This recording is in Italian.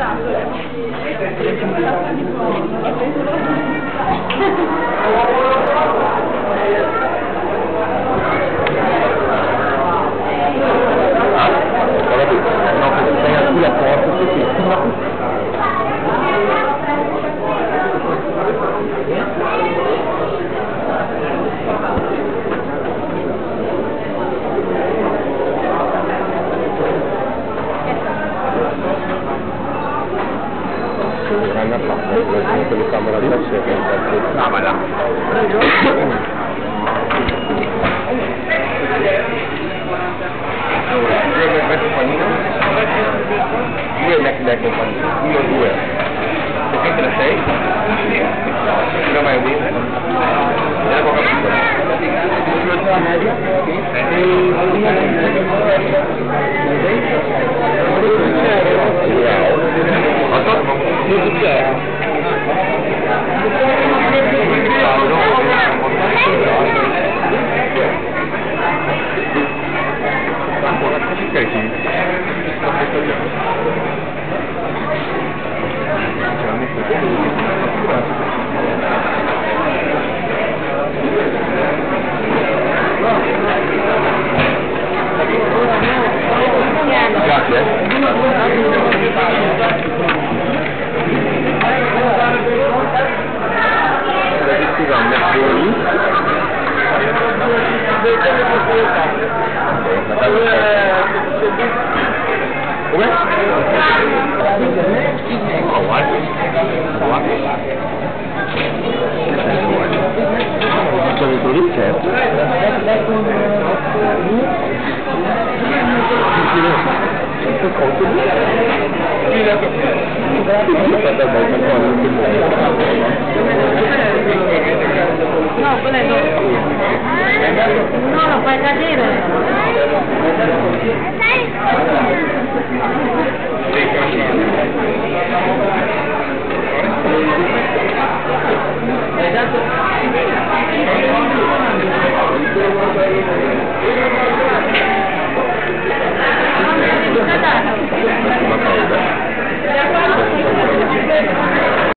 la telecamera di no, ma là. Due Mac compagnia, 1 o 2. Perché te la sei? Non vai a dire? Era poca piccola. Grazie. Come? Oh, what? What? C'è il polizia? No, quello no, lo fai cadere.